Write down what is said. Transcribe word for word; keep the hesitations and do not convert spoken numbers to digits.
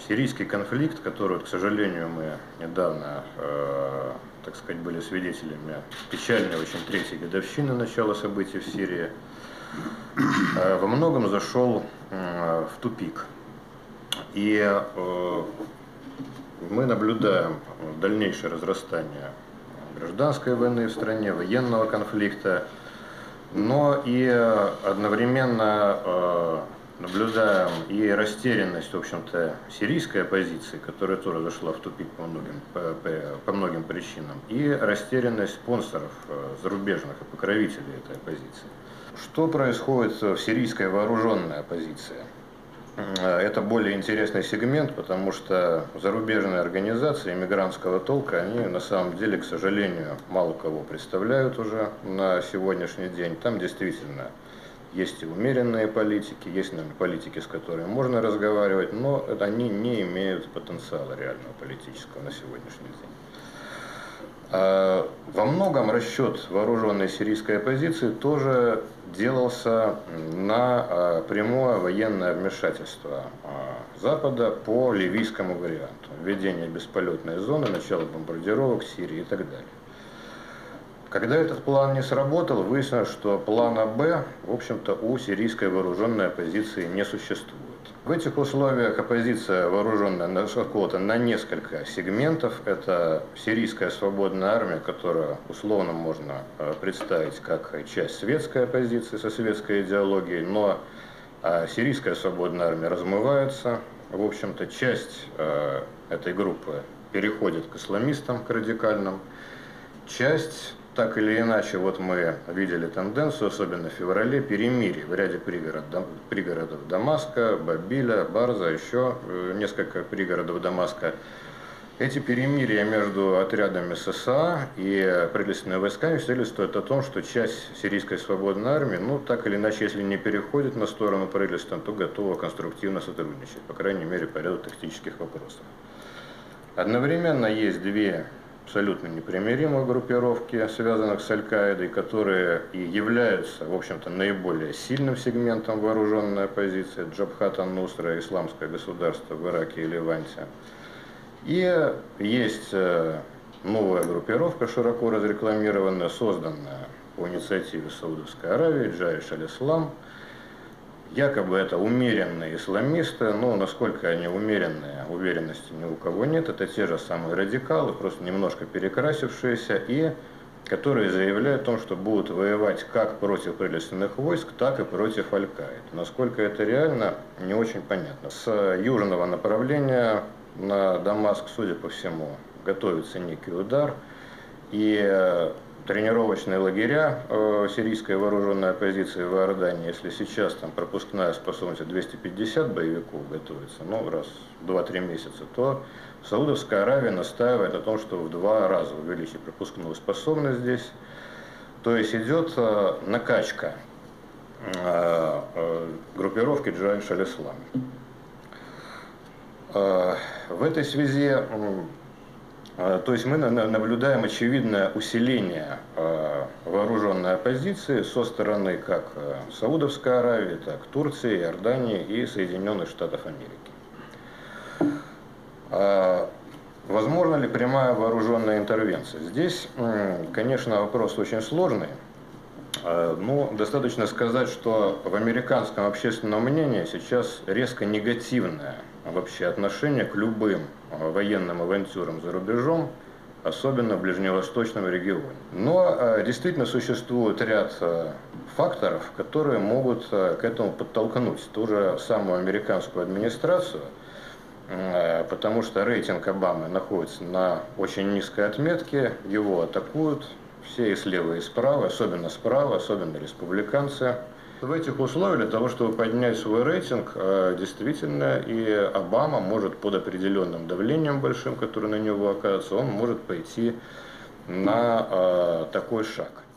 Сирийский конфликт, который, к сожалению, мы недавно, э, так сказать, были свидетелями печальной очень третьей годовщины начала событий в Сирии, э, во многом зашел э, в тупик. И э, мы наблюдаем дальнейшее разрастание гражданской войны в стране, военного конфликта, но и одновременно э, наблюдаем и растерянность, в общем-то, сирийской оппозиции, которая тоже зашла в тупик по многим, по, по, по многим причинам, и растерянность спонсоров зарубежных и покровителей этой оппозиции. Что происходит в сирийской вооруженной оппозиции? Это более интересный сегмент, потому что зарубежные организации иммигрантского толка, они на самом деле, к сожалению, мало кого представляют уже на сегодняшний день. Там действительно есть и умеренные политики, есть, наверное, политики, с которыми можно разговаривать, но они не имеют потенциала реального политического на сегодняшний день. Во многом расчет вооруженной сирийской оппозиции тоже делался на прямое военное вмешательство Запада по ливийскому варианту. Введение бесполетной зоны, начало бомбардировок Сирии и так далее. Когда этот план не сработал, выяснилось, что плана Б, в общем-то, у сирийской вооруженной оппозиции не существует. В этих условиях оппозиция вооруженная на, на несколько сегментов. Это сирийская свободная армия, которую условно можно представить как часть светской оппозиции со светской идеологией, но сирийская свободная армия размывается. В общем-то, часть этой группы переходит к исламистам, к радикальным. Часть, так или иначе, вот мы видели тенденцию, особенно в феврале, перемирий в ряде пригород, пригородов Дамаска, Бабиля, Барза, еще несколько пригородов Дамаска. Эти перемирия между отрядами ССА и правительственными войсками свидетельствуют о том, что часть сирийской свободной армии, ну, так или иначе, если не переходит на сторону правительства, то готова конструктивно сотрудничать, по крайней мере, по ряду тактических вопросов. Одновременно есть две абсолютно непримиримые группировки, связанных с Аль-Каидой, которые и являются, в общем-то, наиболее сильным сегментом вооруженной оппозиции: Джабхат ан-Нусра, Исламское государство в Ираке и Ливанте. И есть новая группировка, широко разрекламированная, созданная по инициативе Саудовской Аравии, Джаиш аль-Ислам. Якобы это умеренные исламисты, но насколько они умеренные, уверенности ни у кого нет. Это те же самые радикалы, просто немножко перекрасившиеся, и которые заявляют о том, что будут воевать как против правительственных войск, так и против Аль-Каиды. Насколько это реально, не очень понятно. С южного направления на Дамаск, судя по всему, готовится некий удар, и тренировочные лагеря э, сирийской вооруженной оппозиции в Иордании, если сейчас там пропускная способность двести пятьдесят боевиков готовится, ну, раз в два-три месяца, то Саудовская Аравия настаивает о том, что в два раза увеличить пропускную способность здесь. То есть идет э, накачка э, э, группировки Джаиш аль-Ислам. Э, в этой связи То есть мы наблюдаем очевидное усиление вооруженной оппозиции со стороны как Саудовской Аравии, так и Турции, Иордании и Соединенных Штатов Америки. Возможно ли прямая вооруженная интервенция? Здесь, конечно, вопрос очень сложный. Но достаточно сказать, что в американском общественном мнении сейчас резко негативное вообще отношение к любым военным авантюрам за рубежом, особенно в ближневосточном регионе. Но действительно существует ряд факторов, которые могут к этому подтолкнуть ту же самую американскую администрацию, потому что рейтинг Обамы находится на очень низкой отметке, его атакуют все и слева, и справа, особенно справа, особенно республиканцы. В этих условиях для того, чтобы поднять свой рейтинг, действительно и Обама может под определенным давлением большим, которое на него оказывается, он может пойти на такой шаг.